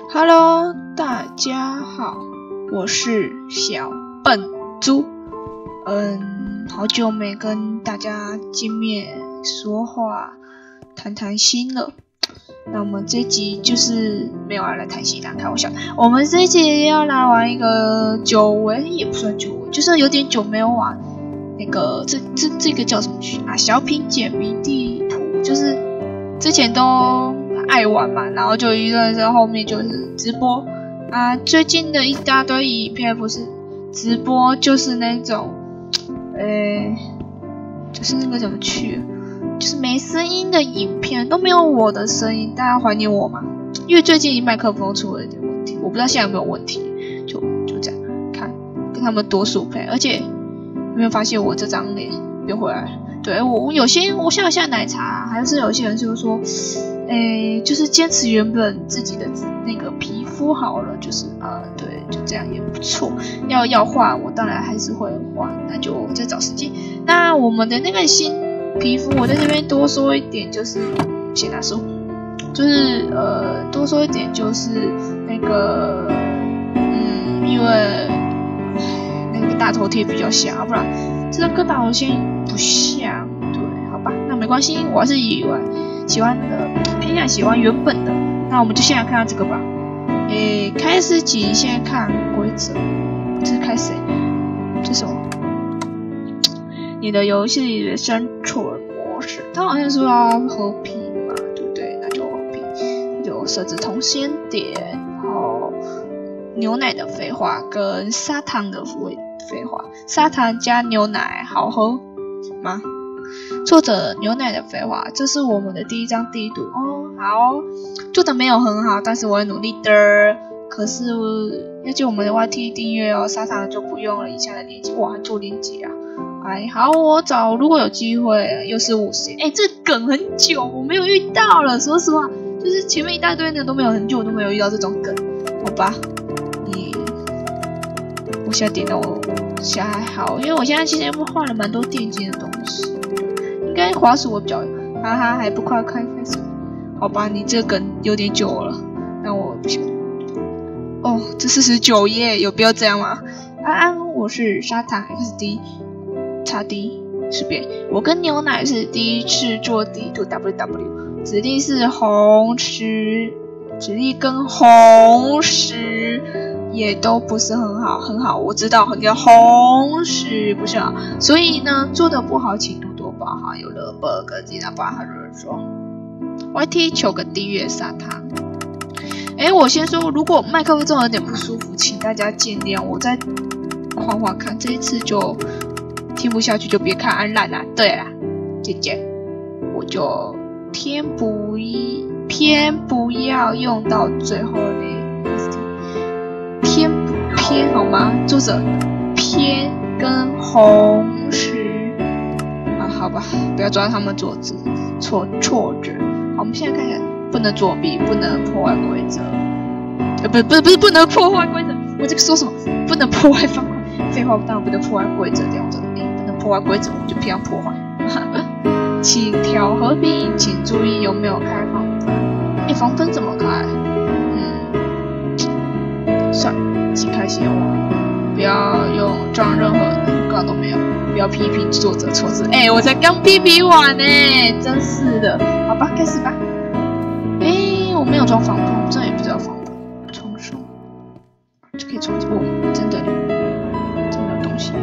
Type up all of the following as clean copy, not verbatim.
Hello， 大家好，我是小笨猪。好久没跟大家见面说话谈谈心了。那我们这集就是没有要来谈心啦，开玩笑。我们这一集要来玩一个久违，也不算久违，就是有点久没有玩那个这个叫什么剧啊？小品解谜地图，就是之前都爱玩嘛，然后就一段时间后面就是直播啊。最近的一大堆影片不是直播，就是那种，就是那个怎么去，就是没声音的影片，都没有我的声音。大家怀念我吗？因为最近麦克风出了一点问题，我不知道现在有没有问题。就这样看，跟他们多速配，而且有没有发现我这张脸变回来了？对，我有些我像现在奶茶，还是有些人就是说，就是坚持原本自己的那个皮肤好了，就是对，就这样也不错。要换，我当然还是会换，那就再找时间。那我们的那个新皮肤，我在这边多说一点，就是先拿手，就是多说一点就是那个，因为那个大头贴比较像，不然这张跟大头贴不像，对，好吧，那没关系，我还是喜欢那个偏向喜欢原本的。那我们就先来看看这个吧。开始起先看规则，这是开始，这是什么？你的游戏里的生存模式，它好像说要和平嘛，对不对？那就和平，就设置同心点，然后牛奶的废话跟砂糖的废话，砂糖加牛奶好喝吗？作者牛奶的废话，这是我们的第一张地图哦。好，做的没有很好，但是我会努力的。可是要进我们的 YT 订阅哦，砂糖就不用了，以下的链接，哇，还做链接啊！好，我找，如果有机会，又是50，这梗很久，我没有遇到了，说实话，就是前面一大堆呢都没有，很久都没有遇到这种梗，好吧？我现在点到我现在还好，因为我现在其实换了蛮多电竞的东西，应该滑鼠我比较有，哈哈，还不快开始？好吧，你这个梗有点久了，那我不行。哦，这49页，有必要这样吗？我是砂糖 XD 叉 D 识别，我跟牛奶是第一次做地图 WW， 指令是红石，指令跟红石也都不是很好，我知道很多红石不是好，所以呢做的不好请多多包涵，有了 bug 记得包涵人说 YT 求个订阅砂糖。我先说，如果麦克风真的有点不舒服，请大家见谅，我再缓缓看，这一次就听不下去就别看安烂啦。对啦，姐姐，我就偏不要用到最后那偏好吗？作者偏跟红石好吧，不要抓他们错字。好，我们现在看一下。不能作弊，不能破坏规则。不是不能破坏规则。我这个说什么？不能破坏方块。废话，当然不能破坏规则。这样子，不能破坏规则，我们就偏要破坏。请调和平，请注意有没有开防灯。防灯怎么开？算了，请开先网。不要用装任何预告都没有。不要批评作者错字。我才刚批评完呢，真是的。好吧，开始吧。我没有装防喷，我这也不知道防喷，重生就可以重启。真的有东西，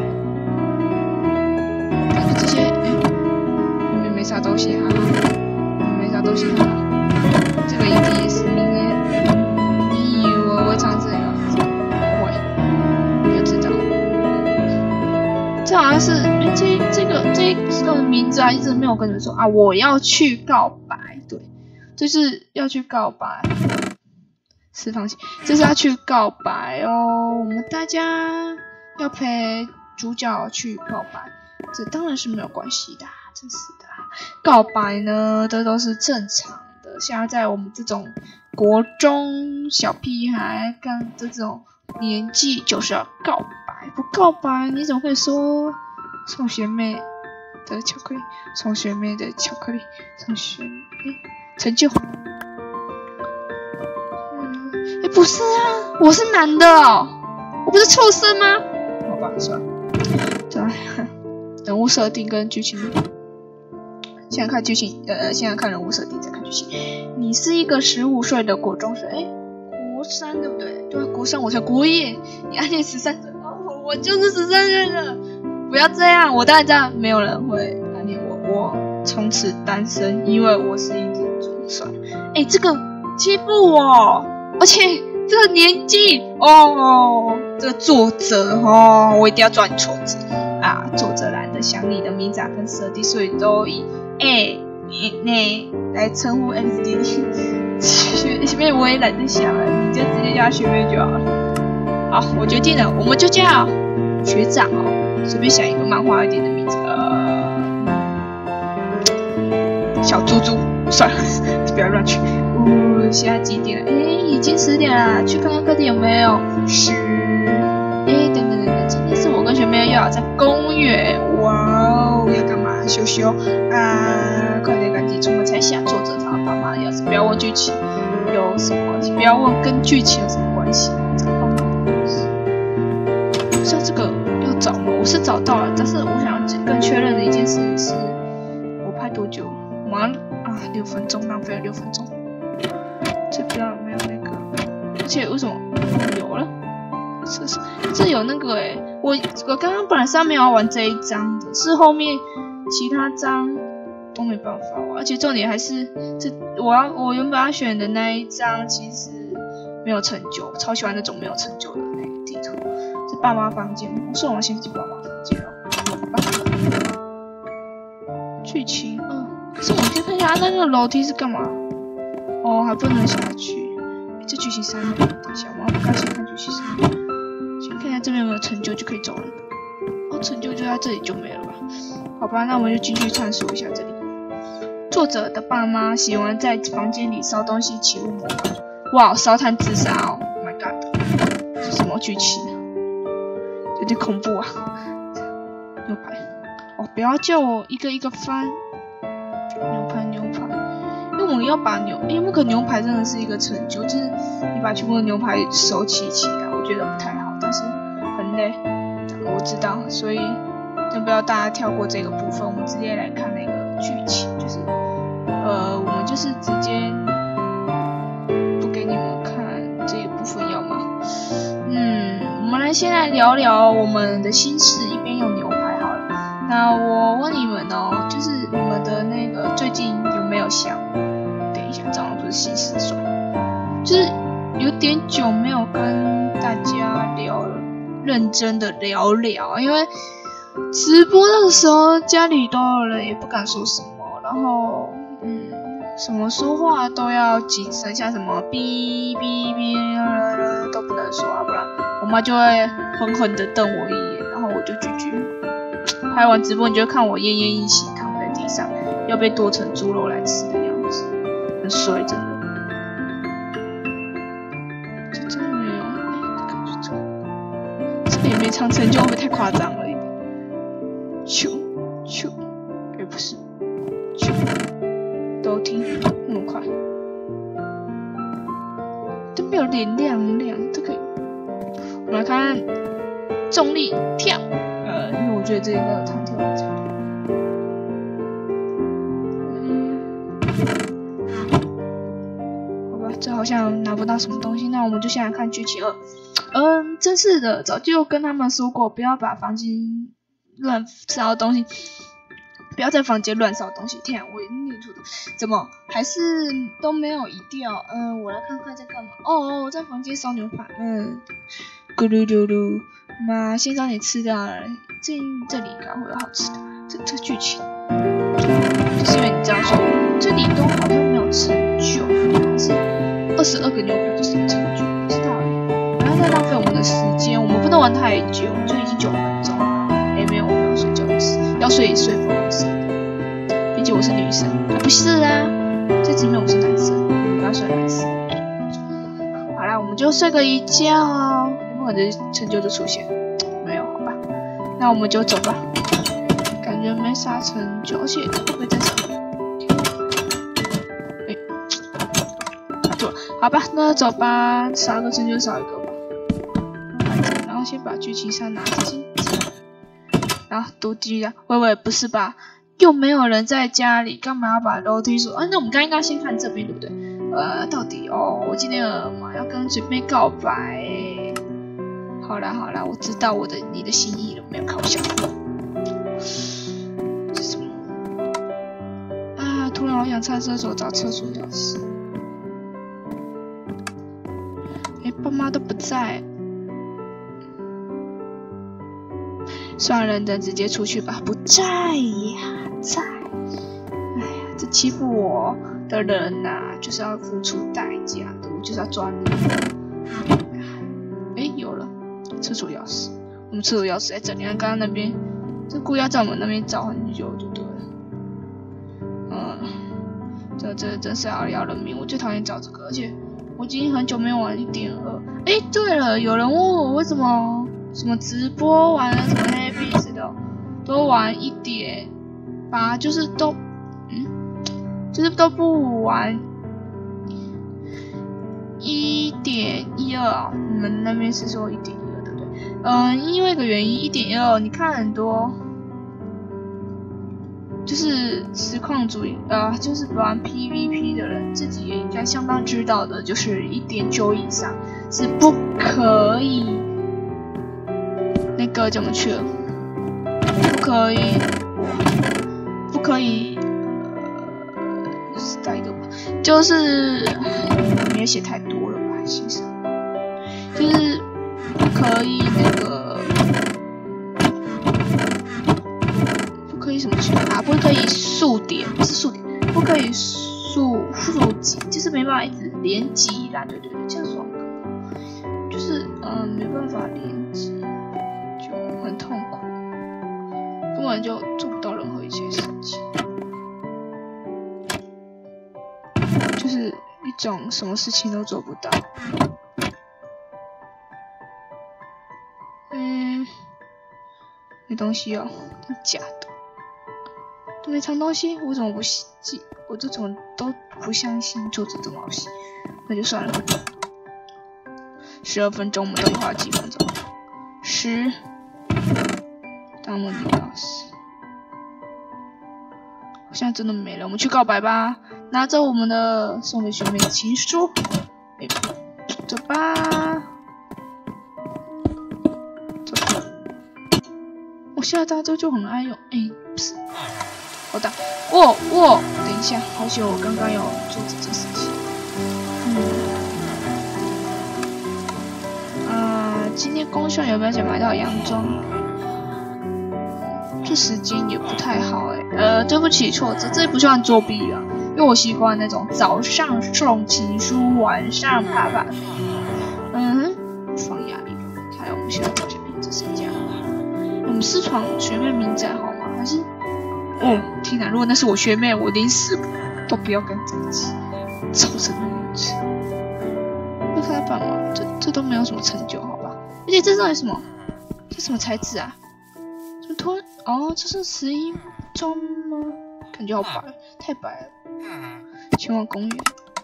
感觉这些里面没啥东西哈，没啥东西哈。这个一定也是你以为我会唱这个？不会，你要知道，这好像是这个名字一直没有跟你们说我要去告白，对。就是要去告白，释放性，这是要去告白哦。我们大家要陪主角去告白，这当然是没有关系的，真是的。告白呢，这都是正常的。像在我们这种国中小屁孩，刚这种年纪，就是要告白。不告白，你怎么会说送学妹的巧克力？送学妹的巧克力，送学妹。成就， 不是啊，我是男的哦，我不是畜生吗？好吧，算了。对，人物设定跟剧情。现在看剧情，现在看人物设定，再看剧情。你是一个15岁的国中生，国3对不对？对啊，国3我才国1，你暗恋13岁，我就是13岁的。不要这样，我当然知道没有人会暗恋我，我从此单身，因为我是一只猪。算了，这个欺负我，而且这个年纪这个作者我一定要抓你错字啊！作者懒得想你的名字跟设定，所以都以你来称呼 XD。学妹我也懒得想了，你就直接叫学妹就好了。好，我决定了，我们就叫学长随便想一个漫画一点的名字，小猪猪，算了，不要乱取。现在几点了？已经10点了，去看看课题有没有10。等，今天是我跟学妹又要在公园，哇哦，要干嘛？羞羞啊！快点赶紧出门才下。作者他爸妈要是不要问剧情有什么关系，不要问跟剧情有什么关系。这个爸妈像这个要找吗？我是找到了，但是我想更确认的一件事是，我拍多久？马上6分钟，浪费了6分钟。这边没有那个，而且为什么有了？这有那个我刚刚本来是没有要玩这一章的，是后面其他章都没办法玩，而且重点还是我原本要选的那一章其实没有成就，我超喜欢那种没有成就的那个地图。是爸妈房间，所以我先去爸妈房间了。剧情，可是我先看一下那个楼梯是干嘛？还不能下去。这剧情删了，等一下，我要赶紧看剧情删了。先看一下这边有没有成就就可以走了。成就就在这里就没了吧？好吧，那我们就继续探索一下这里。作者的爸妈喜欢在房间里烧东西起雾魔法。哇，烧炭自杀！Oh my god， 这什么剧情？有点恐怖啊！牛排，不要叫我一个一个翻。牛排，因为我们要把因为那个牛排真的是一个成就，就是你把全部的牛排收起来，我觉得不太好，但是很累，我知道，所以要不要大家跳过这个部分，我们直接来看那个剧情，就是我们就是直接不给你们看这一部分，要吗？我们先来聊聊我们的心事，一边用牛排好了。那我问你们就是你们的那个最近有没有想？等一下，这样不是心事算，就是有点久没有跟大家认真的聊聊，因为直播的时候家里都有人，也不敢说什么，然后什么说话都要谨慎，像什么哔哔哔都不能说不然我妈就会狠狠的瞪我一眼，然后我就GG。拍完直播你就看我奄奄一息躺在地上，要被剁成猪肉来吃的样子，很衰真的。这真的没有，这个也没长成就，会不会太夸张了一点？不是，都听那么快，都没有点亮，这个我们来看重力跳，因为我觉得这个弹跳很强。好吧，这好像拿不到什么东西，那我们就先来看剧情2。真是的，早就跟他们说过，不要把房间乱烧东西。不要在房间乱烧东西。天啊，我也念错的，怎么还是都没有移掉？我来看看在干嘛。我在房间烧牛排。咕噜噜噜，妈，先找你吃掉了。这里应该会有好吃的。这剧情，就是因为你知道说，这里都好像没有成就，还是22个牛排就是有成就，不知道不要再浪费我们的时间，我们不能玩太久，就已经9分钟了。没有，我们要睡觉的事，要睡服的事。毕竟我是女生，不是啊，这集没有我是男生，我不要睡男生。好啦，我们就睡个一觉有没有可能成就就出现？没有，好吧，那我们就走吧。感觉没啥成就，而且会不会在上面？对， 好吧，那走吧，少一个成就少一个吧。然后先把剧情上拿进，然后读第一喂，不是吧？又没有人在家里，干嘛要把楼梯说？那我们应该先看这边，对不对？到底我今天嘛要跟学妹告白。好啦，我知道你的心意了，没有开玩笑。这是什么？啊，突然好想上厕所找厕所钥匙。爸妈都不在。算了，等直接出去吧。不在呀，在。哎呀，这欺负我的人呐，就是要付出代价的，我就是要抓你。有了，厕所钥匙。我们厕所钥匙在这里，刚刚那边，这故意要在我们那边找很久就对了。这真是要人命！我最讨厌找这个，而且我已经很久没有玩1.2。对了，有人问我为什么直播玩了什么 Happy 之类的，都玩1.8，就是都不玩1.12啊？你们那边是说1.12对不对？因为一个原因，1.12你看很多就是实况主就是玩 PVP 的人自己也应该相当知道的，就是1.9以上是不可以那个怎么去了？不可以是哪一个吧？就是你也写太多了吧，先生，就是不可以那个。不可以什么去啊？不可以数点，不是数点，不可以数几，就是没办法一直连击啦，对，这样说就是没办法连击，就很痛苦，根本就做不到任何一件事情，就是一种什么事情都做不到。没东西哦，假的。都没藏东西，我怎么不信？我这种都不相信做这种东西，那就算了。12分钟，我们到底花了几分钟？10。当目的钥匙，好像真的没了。我们去告白吧，拿着我们的送给学妹的情书。走吧。我现在大家就很爱用，不是。好的，等一下，好险我刚刚有做这件事情。今天公校有没有想买到洋装？这时间也不太好对不起，错，这不算作弊啊，因为我习惯那种早上送情书，晚上啪啪。放压力。看来我们需要找学妹，这是这样。我们私闯学妹名在好吗？还是？天哪！如果那是我学妹，我连死都不要跟在一起，臭成那样子。会开板吗？这都没有什么成就，好吧？而且这到底什么？这什么材质啊？怎么突然？这是11装吗？感觉好白，太白了。前往公园。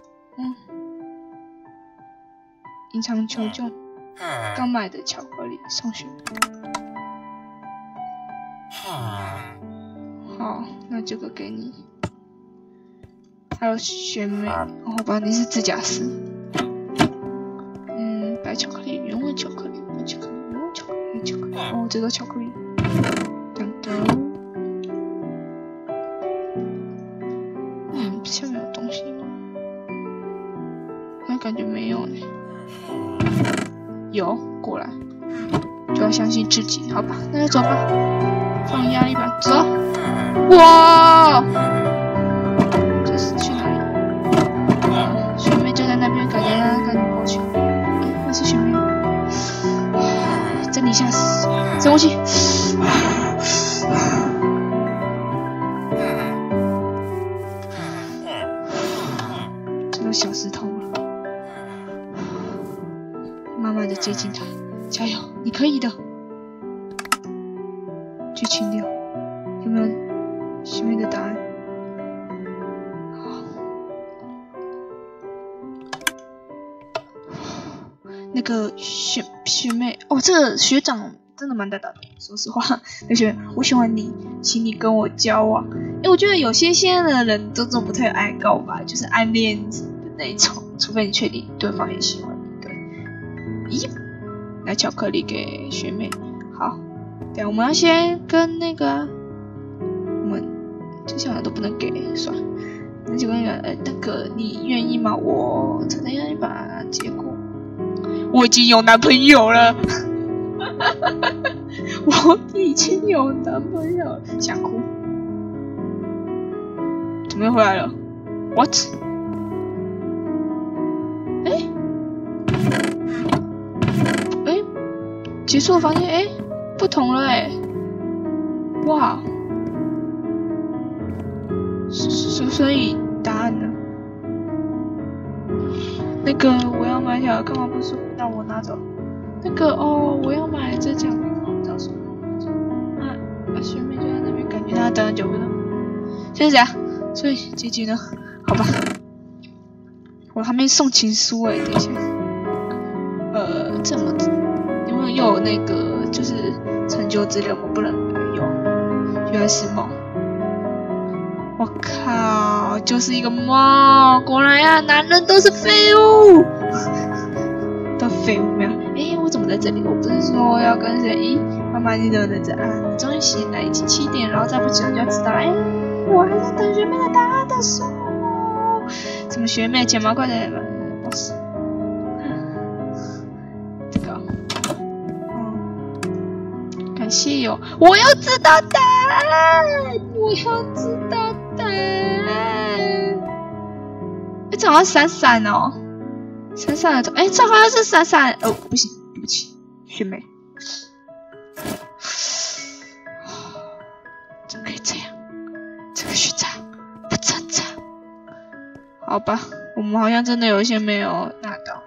隐藏求救。刚买的巧克力送学妹。好，那这个给你。还有学妹，好吧，你是指甲师。白巧克力、原味巧克力、白巧克力、原味巧克力、黑巧克力。这个巧克力。下面有东西吗？感觉没有呢。有，过来。就要相信自己，好吧？那就走吧。放压力吧，走。哇！这是去哪里？学妹就在那边，赶紧过去。那是学妹。真理下死，深呼吸。这都小石头了。慢慢的接近他，加油，你可以的。剧情6，有没有学妹的答案？好， 那个学妹哦，这个学长真的蛮大胆的，说实话，那学妹我喜欢你，请你跟我交往。我觉得有些现在的人都不太爱告白，就是暗恋的那一种，除非你确定对方也喜欢你。对，咦，拿巧克力给学妹，好，对，我们要先跟那个，我们接下来都不能给，算了，那就跟那个你愿意吗？我真的愿意吧？结果我已经有男朋友了，我已经有男朋友了，想哭。怎么又回来了 ？What？ 结束，发现不同了哇！所以答案呢？那个我要买条，干嘛不说让我拿走？那个我要买这奖品，干嘛不早说？学妹就在那边，感觉她等很久不能。现在怎样？所以结局呢？好吧，我还没送情书等一下。这么因为又有那个就是成就之类，我不能用。原来是梦。我靠，就是一个梦。果然呀，男人都是废物。都废物没有？我怎么在这里？我不是说要跟谁？妈妈，你怎么在这啊？你终于醒了，已经7点，然后再不起来就要知道了。我还在等学妹的答案的时候。什么学妹钱包快点吧？不是。这个，感谢哟！我要知道答案，我要知道答案。这好像闪闪哦，闪闪的，这好像是闪闪。不行，对不起，学妹。怎么可以这样？这个学长不正常。好吧，我们好像真的有一些没有拿到，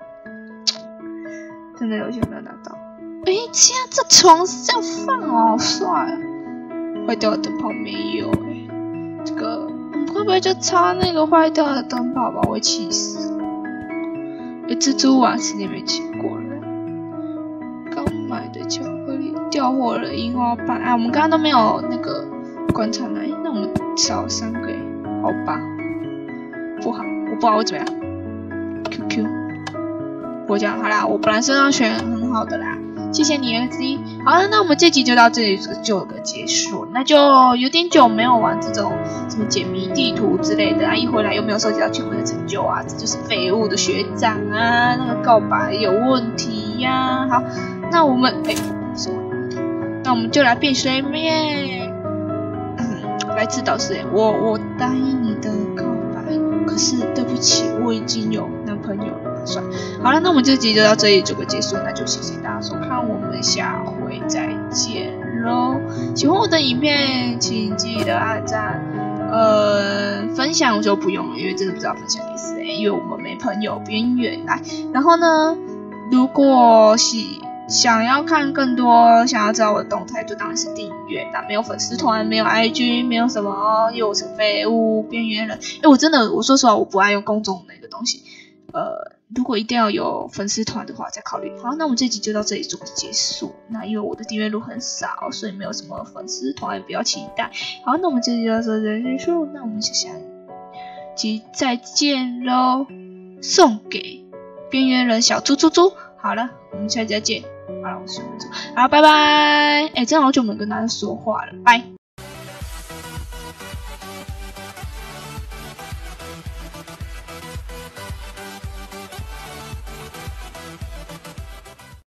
真的有一些没有拿到。竟然这床是这样放哦，好帅啊！坏掉的灯泡没有这个我们会不会就插那个坏掉的灯泡吧？我会气死。蜘蛛网10年没吃过了。刚买的巧克力掉货了，樱花瓣我们刚刚都没有那个观察呢。那我们少3个好吧？不好，我不知道会怎么样。QQ， 我讲好啦，我本来是要选很好的啦，谢谢你 XD。好了，那我们这集就到这里就有个结束，那就有点久没有玩这种什么解谜地图之类的一回来又没有收集到全部的成就这就是废物的学长那个告白有问题呀。好，那我们那我们就来变水面。来自导师我答应你的告白，可是对不起，我已经有男朋友了。算好了，那我们这集就到这里做个结束，那就谢谢大家收看，我们下回再见咯。喜欢我的影片请记得按赞，分享就不用了，因为真的不知道分享给谁，因为我们没朋友边缘来。然后呢，如果想要看更多，想要知道我的动态，就当然是订阅。那没有粉丝团，没有 IG， 没有什么，因为我是废物边缘人。我说实话，我不爱用公众那个东西。如果一定要有粉丝团的话，再考虑。好，那我们这集就到这里做个结束。那因为我的订阅数很少，所以没有什么粉丝团，不要期待。好，那我们这集就到这里结束。那我们就下集再见喽！送给边缘人小猪猪猪。好了，我们下集再见。好了，我是小猪。好，拜拜。真的好久没跟大家说话了，拜。